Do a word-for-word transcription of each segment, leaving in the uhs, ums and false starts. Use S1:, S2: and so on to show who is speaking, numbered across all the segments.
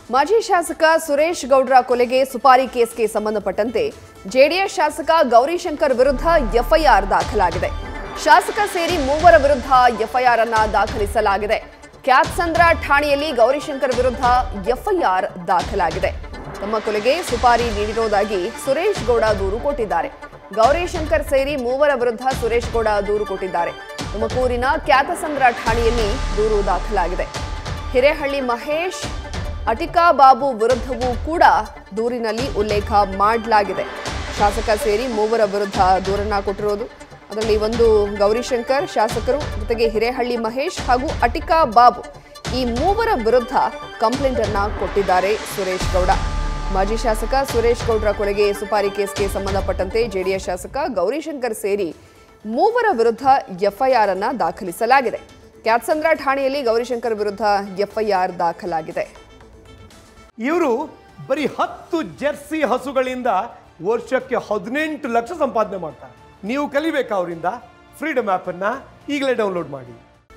S1: ಮಾಜಿ ಶಾಸಕ ಸುರೇಶ್ ಗೌಡ್ರ ಕೊಲೆಗೆ ಸುಪಾರಿ ಕೇಸ್ಗೆ ಸಂಬಂಧಪಟ್ಟಂತೆ ಜೆಡಿಎಸ್ ಶಾಸಕ ಗೌರಿಶಂಕರ್ ವಿರುದ್ಧ ಎಫ್ಐಆರ್ ದಾಖಲಾಗಿದೆ. ಶಾಸಕ ಸೇರಿ ಮೂವರ ವಿರುದ್ಧ ಎಫ್ಐಆರ್ ಅನ್ನು ದಾಖಲಿಸಲಾಗಿದೆ. ಕ್ಯಾತ್ಸಂದ್ರ ಠಾಣೆಯಲ್ಲಿ ಗೌರಿಶಂಕರ್ ವಿರುದ್ಧ ಎಫ್ಐಆರ್ ದಾಖಲಾಗಿದೆ. ತಮ್ಮ ಕೊಲೆಗೆ ಸುಪಾರಿ ನೀಡಿರುವುದಾಗಿ ಸುರೇಶ್ ಗೌಡ ದೂರು ಕೊಟ್ಟಿದ್ದಾರೆ. ಗೌರಿಶಂಕರ್ ಸೇರಿ ಮೂವರ ವಿರುದ್ಧ ಸುರೇಶ್ ಗೌಡ ದೂರು ಕೊಟ್ಟಿದ್ದಾರೆ. ತುಮಕೂರಿನ ಕ್ಯಾತ್ಸಂದ್ರ ಠಾಣೆಯಲ್ಲಿ ದೂರು ದಾಖಲಾಗಿದೆ. ಹಿರೇಹಳ್ಳಿ ಮಹೇಶ್, ಅಟಿಕಾ ಬಾಬು ವಿರುದ್ಧವೂ ಕೂಡ ದೂರಿನಲ್ಲಿ ಉಲ್ಲೇಖ ಮಾಡಲಾಗಿದೆ. ಶಾಸಕ ಸೇರಿ ಮೂವರ ವಿರುದ್ಧ ದೂರನ್ನ ಕೊಟ್ಟಿರೋದು. ಅದರಲ್ಲಿ ಒಂದು ಗೌರಿಶಂಕರ್ ಶಾಸಕರು, ಜೊತೆಗೆ ಹಿರೇಹಳ್ಳಿ ಮಹೇಶ್ ಹಾಗೂ ಅಟಿಕಾ ಬಾಬು, ಈ ಮೂವರ ವಿರುದ್ಧ ಕಂಪ್ಲೇಂಟ್ ಅನ್ನ ಕೊಟ್ಟಿದ್ದಾರೆ ಸುರೇಶ್ ಗೌಡ. ಮಾಜಿ ಶಾಸಕ ಸುರೇಶ್ ಗೌಡ್ರ ಕೊಲೆಗೆ ಸುಪಾರಿ ಕೇಸ್ಗೆ ಸಂಬಂಧಪಟ್ಟಂತೆ ಜೆಡಿಎಸ್ ಶಾಸಕ ಗೌರಿಶಂಕರ್ ಸೇರಿ ಮೂವರ ವಿರುದ್ಧ ಎಫ್ಐಆರ್ ಅನ್ನ ದಾಖಲಿಸಲಾಗಿದೆ. ಕ್ಯಾತ್ಸಂದ್ರ ಠಾಣೆಯಲ್ಲಿ ಗೌರಿಶಂಕರ್ ವಿರುದ್ಧ ಎಫ್ಐಆರ್ ದಾಖಲಾಗಿದೆ.
S2: ಇವರು ಬರೀ ಹತ್ತು ಜೆರ್ಸಿ ಹಸುಗಳಿಂದ ವರ್ಷಕ್ಕೆ ಹದಿನೆಂಟು ಲಕ್ಷ ಸಂಪಾದನೆ ಮಾಡ್ತಾರೆ. ನೀವು ಕಲಿಬೇಕಾ ಅವರಿಂದ? ಫ್ರೀಡಮ್ ಆಪ್ ಅನ್ನ ಈಗಲೇ ಡೌನ್ಲೋಡ್ ಮಾಡಿ.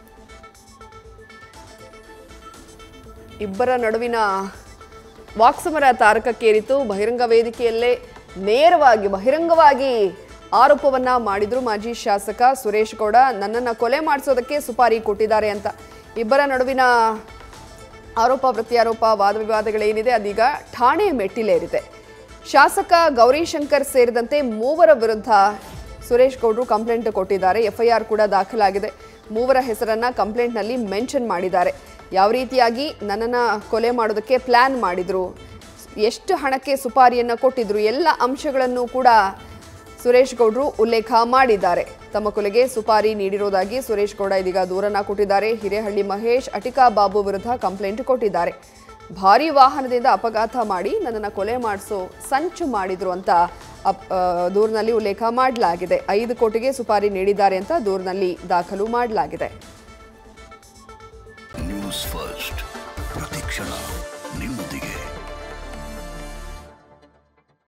S1: ಇಬ್ಬರ ನಡುವಿನ ವಾಕ್ಸಮರ ತಾರಕಕ್ಕೇರಿತು. ಬಹಿರಂಗ ವೇದಿಕೆಯಲ್ಲೇ ನೇರವಾಗಿ ಬಹಿರಂಗವಾಗಿ ಆರೋಪವನ್ನ ಮಾಡಿದ್ರು ಮಾಜಿ ಶಾಸಕ ಸುರೇಶ್ ಗೌಡ. ನನ್ನನ್ನು ಕೊಲೆ ಮಾಡಿಸೋದಕ್ಕೆ ಸುಪಾರಿ ಕೊಟ್ಟಿದ್ದಾರೆ ಅಂತ. ಇಬ್ಬರ ನಡುವಿನ ಆರೋಪ ಪ್ರತ್ಯಾರೋಪ ವಾದ ವಿವಾದಗಳೇನಿದೆ ಅದೀಗ ಠಾಣೆ ಮೆಟ್ಟಿಲೇರಿದೆ. ಶಾಸಕ ಗೌರಿಶಂಕರ್ ಸೇರಿದಂತೆ ಮೂವರ ವಿರುದ್ಧ ಸುರೇಶ್ ಗೌಡ್ರು ಕಂಪ್ಲೇಂಟ್ ಕೊಟ್ಟಿದ್ದಾರೆ. ಎಫ್ಐಆರ್ ಕೂಡ ದಾಖಲಾಗಿದೆ. ಮೂವರ ಹೆಸರನ್ನ ಕಂಪ್ಲೇಂಟ್ನಲ್ಲಿ ಮೆನ್ಷನ್ ಮಾಡಿದ್ದಾರೆ. ಯಾವ ರೀತಿಯಾಗಿ ನನ್ನನ್ನು ಕೊಲೆ ಮಾಡೋದಕ್ಕೆ ಪ್ಲ್ಯಾನ್ ಮಾಡಿದ್ರು, ಎಷ್ಟು ಹಣಕ್ಕೆ ಸುಪಾರಿಯನ್ನು ಕೊಟ್ಟಿದ್ರು, ಎಲ್ಲ ಅಂಶಗಳನ್ನು ಕೂಡ ಸುರೇಶ್ ಗೌಡ್ರು ಉಲ್ಲೇಖ ಮಾಡಿದ್ದಾರೆ. ತಮ್ಮ ಕೊಲೆಗೆ ಸುಪಾರಿ ನೀಡಿರುವುದಾಗಿ ಸುರೇಶ್ ಗೌಡ ಇದೀಗ ದೂರನ್ನ ಕೊಟ್ಟಿದ್ದಾರೆ. ಹಿರೇಹಳ್ಳಿ ಮಹೇಶ್, ಅಟಿಕಾ ಬಾಬು ವಿರುದ್ಧ ಕಂಪ್ಲೇಂಟ್ ಕೊಟ್ಟಿದ್ದಾರೆ. ಭಾರೀ ವಾಹನದಿಂದ ಅಪಘಾತ ಮಾಡಿ ನನ್ನನ್ನು ಕೊಲೆ ಮಾಡಿಸೋ ಸಂಚು ಮಾಡಿದ್ರು ಅಂತ ದೂರಿನಲ್ಲಿ ಉಲ್ಲೇಖ ಮಾಡಲಾಗಿದೆ. ಐದು ಕೋಟಿಗೆ ಸುಪಾರಿ ನೀಡಿದ್ದಾರೆ ಅಂತ ದೂರಿನಲ್ಲಿ ದಾಖಲು ಮಾಡಲಾಗಿದೆ.
S3: ನ್ಯೂಸ್ ಫಸ್ಟ್ ಪ್ರತಿಕ್ಷಣ ನಿಮ್ಮೊಂದಿಗೆ.